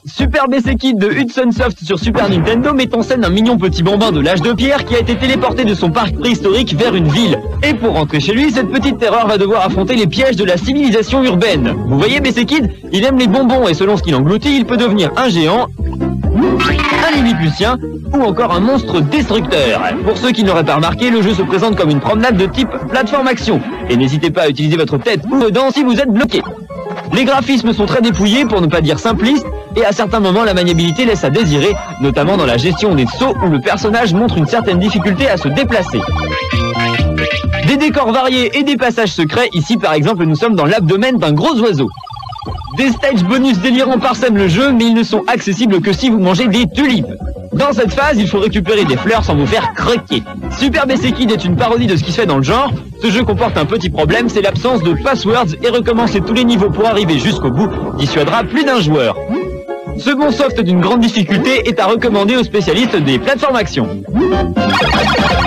Super BC Kid de Hudson Soft sur Super Nintendo met en scène un mignon petit bambin de l'âge de pierre qui a été téléporté de son parc préhistorique vers une ville. Et pour rentrer chez lui, cette petite terreur va devoir affronter les pièges de la civilisation urbaine. Vous voyez BC Kid, il aime les bonbons et selon ce qu'il engloutit, il peut devenir un géant, un Lilliputien ou encore un monstre destructeur. Pour ceux qui n'auraient pas remarqué, le jeu se présente comme une promenade de type plateforme action. Et n'hésitez pas à utiliser votre tête ou vos dents si vous êtes bloqué. Les graphismes sont très dépouillés, pour ne pas dire simplistes, et à certains moments la maniabilité laisse à désirer, notamment dans la gestion des sauts où le personnage montre une certaine difficulté à se déplacer. Des décors variés et des passages secrets, ici par exemple nous sommes dans l'abdomen d'un gros oiseau. Des stages bonus délirants parsèment le jeu, mais ils ne sont accessibles que si vous mangez des tulipes. Dans cette phase, il faut récupérer des fleurs sans vous faire croquer. Super BC Kid est une parodie de ce qui se fait dans le genre. Ce jeu comporte un petit problème, c'est l'absence de passwords, et recommencer tous les niveaux pour arriver jusqu'au bout dissuadera plus d'un joueur. Ce bon soft d'une grande difficulté est à recommander aux spécialistes des plateformes action.